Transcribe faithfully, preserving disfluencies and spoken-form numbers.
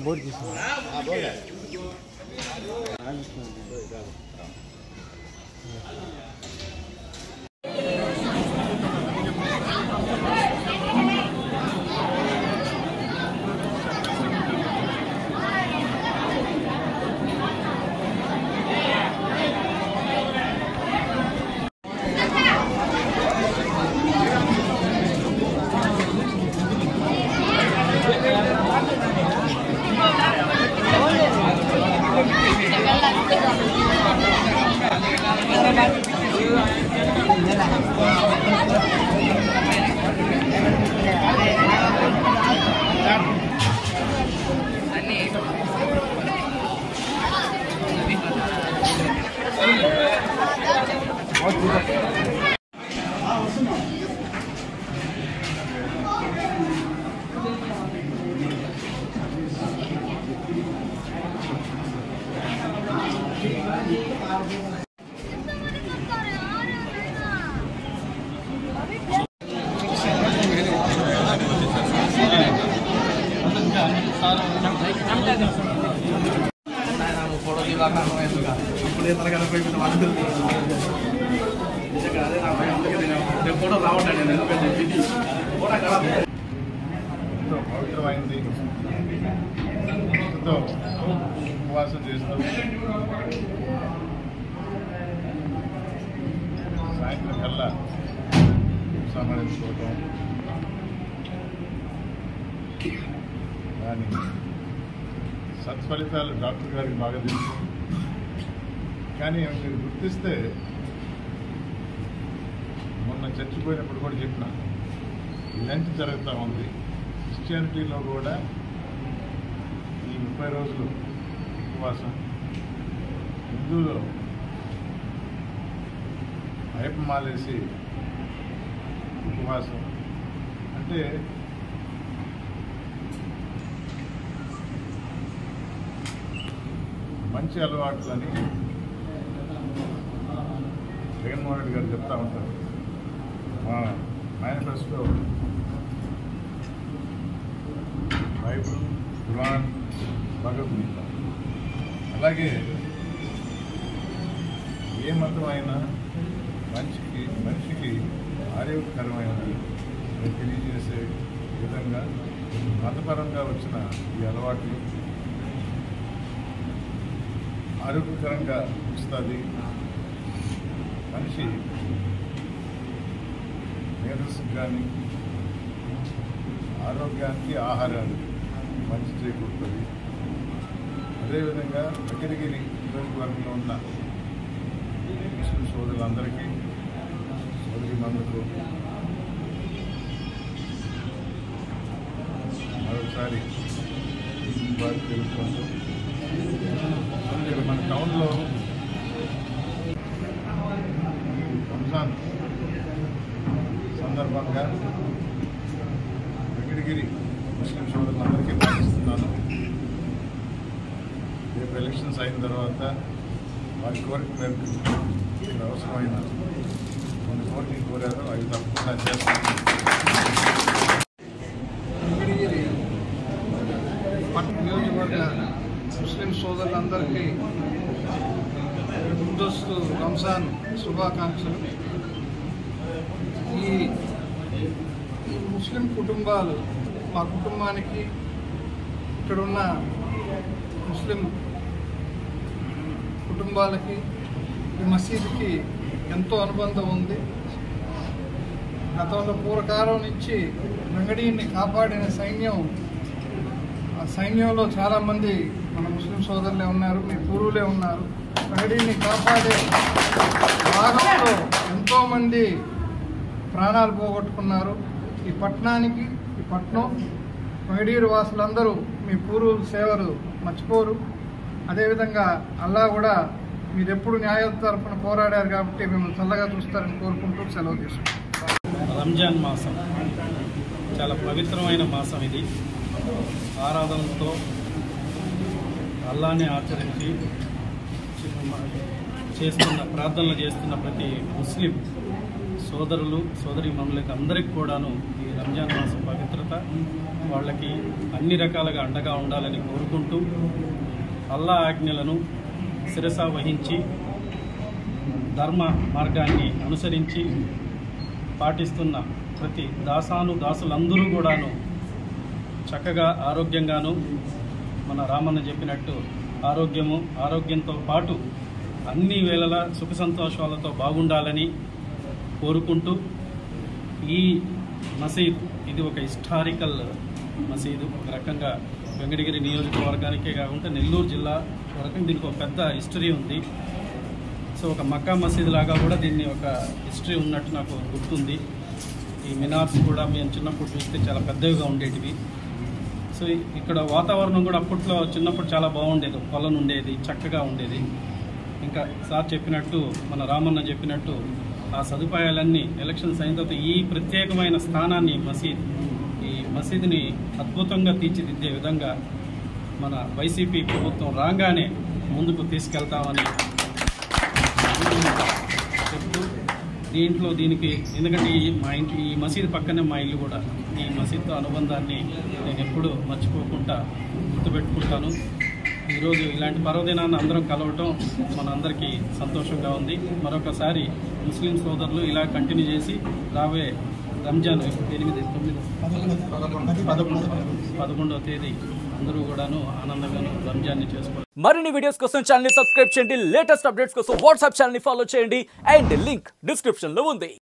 ఎంతో పవిత్రమైంది. ఎంతో ఉపవాసం చేస్తూ సాయంత్రం కల్లా సంహరించుకోవటం, దాని సత్ఫలితాలు డాక్టర్ గారికి బాగా తెలుసు. కానీ మీరు గుర్తిస్తే మొన్న చచ్చిపోయినప్పుడు కూడా చెప్పిన లెంట్ జరుగుతూ ఉంది. క్రిస్టియానిటీలో కూడా ఈ ముప్పై రోజులు ఉపవాసం, హిందువులో అయ్యప్పమాలేసి ఉపవాసం అంటే మంచి అలవాట్లని జగన్మోహన్ రెడ్డి గారు చెప్తా ఉంటారు. మా మేనిఫెస్టో బైబుల్, ఖురాన్, భగవద్గీత. అలాగే ఏ మతం అయినా మనిషికి మనిషికి ఆరోగ్యకరమైనది తెలియజేసే విధంగా మతపరంగా వచ్చిన ఈ అలవాట్లు ఆరోగ్యకరంగా ఉంచుతుంది. మనిషి మేధస్సుకు కానీ ఆరోగ్యానికి ఆహారానికి మంచి చేకూరుతుంది. అదేవిధంగా వెంకటగిరి నియోజకవర్గంలో ఉన్న ముస్లిం సోదరులందరికీ, సోదరి మందుకు మరోసారి వారు తెలుసుకుంటూ మన టౌన్లో రంజాన్ సందర్భంగా వెంకటగిరి ముస్లిం సోదరులందరికీ పాటిస్తున్నాను. రేపు ఎలక్షన్స్ అయిన తర్వాత వారి కోరిక మేరకు ఇక్కడ అవసరమైన కొన్ని కోరికలు కోరారు, అవి తప్పకుండా చేస్తాను. వెంకటగిరి పట్టణ నియోజకవర్గ ముస్లిం సోదరులందరికీ ముందస్తు రంజాన్ శుభాకాంక్షలు. ఈ ముస్లిం కుటుంబాలు, మా కుటుంబానికి ఇక్కడున్న ముస్లిం కుటుంబాలకి ఈ మసీదుకి ఎంతో అనుబంధం ఉంది. గతంలో పూర్వకాలం నుంచి వెంకటగిరిని కాపాడిన సైన్యం, ఆ సైన్యంలో చాలామంది మన ముస్లిం సోదరులే ఉన్నారు, మీ పూర్వులే ఉన్నారు. వెంకటగిరిని కాపాడే భాగంలో ఎంతోమంది ప్రాణాలు పోగొట్టుకున్నారు. ఈ పట్టణానికి, ఈ పట్టణం వెంకటగిరి వాసులందరూ మీ పూర్వుల సేవలు మర్చిపోరు. అదేవిధంగా అల్లా కూడా మీరు ఎప్పుడు న్యాయ తరఫున పోరాడారు కాబట్టి మిమ్మల్ని చల్లగా చూస్తారని కోరుకుంటూ సెలవు తీసుకుంటాం. రంజాన్ మాసం చాలా పవిత్రమైన మాసం. ఇది ఆరాధనలతో అల్లాని ఆచరించి చేస్తున్న ప్రార్థనలు చేస్తున్న ప్రతి ముస్లిం సోదరులు సోదరీమణులకి అందరికీ కూడాను ఈ రంజాన్ మాసం పవిత్రత వాళ్ళకి అన్ని రకాలుగా అండగా ఉండాలని కోరుకుంటూ అల్లా ఆజ్ఞలను శిరస వహించి ధర్మ మార్గాన్ని అనుసరించి పాటిస్తున్న ప్రతి దాసాను దాసులందరూ కూడాను చక్కగా ఆరోగ్యంగాను మన రామన్న చెప్పినట్టు ఆరోగ్యము ఆరోగ్యంతో పాటు అన్ని వేళలా సుఖ సంతోషాలతో బాగుండాలని కోరుకుంటూ ఈ మసీద్ ఇది ఒక హిస్టారికల్ మసీదు. ఒక రకంగా వెంకటగిరి నియోజకవర్గానికే కాకుండా నెల్లూరు జిల్లా వరకు దీనికి ఒక పెద్ద హిస్టరీ ఉంది. సో ఒక మక్కా మసీద్ లాగా కూడా దీన్ని ఒక హిస్టరీ ఉన్నట్టు నాకు గుర్తుంది. ఈ మినార్స్ కూడా మేము చిన్నప్పుడు చూస్తే చాలా పెద్దవిగా ఉండేటివి. సో ఇక్కడ వాతావరణం కూడా అప్పట్లో చిన్నప్పుడు చాలా బాగుండేది, కొలను ఉండేది, చక్కగా ఉండేది. ఇంకా సార్ చెప్పినట్టు మన రామన్న చెప్పినట్టు ఆ సదుపాయాలన్నీ ఎలక్షన్స్ అయిన తర్వాత ఈ ప్రత్యేకమైన స్థానాన్ని మసీద్ ఈ మసీదుని అద్భుతంగా తీర్చిదిద్దే విధంగా మన వైసీపీ ప్రభుత్వం రాగానే ముందుకు తీసుకెళ్తామని చెప్తూ దీంట్లో దీనికి ఎందుకంటే ఈ మా ఇంటి ఈ మసీదు పక్కనే మా ఇల్లు కూడా, ఈ మసీదుతో అనుబంధాన్ని నేను ఎప్పుడూ మర్చిపోకుండా గుర్తుపెట్టుకుంటాను. ఈరోజు ఇలాంటి పర్వదినాన్ని అందరం కలవటం మనందరికీ సంతోషంగా ఉంది. మరొకసారి ముస్లిం సోదరులు ఇలా కంటిన్యూ చేసి రాబోయే రంజాన్ ఎనిమిది తొమ్మిది పదకొండవ తేదీ అందరూ కూడాను ఆనందంగాను రంజాన్ని చేసుకోవాలి. మరిన్ని వీడియోస్ కోసం ఛానల్ ని సబ్స్క్రైబ్ చేయండి. లేటెస్ట్ అప్డేట్స్ కోసం వాట్సాప్ ఛానల్ ని ఫాలో చేయండి. అండ్ లింక్ డిస్క్రిప్షన్ లో ఉంది.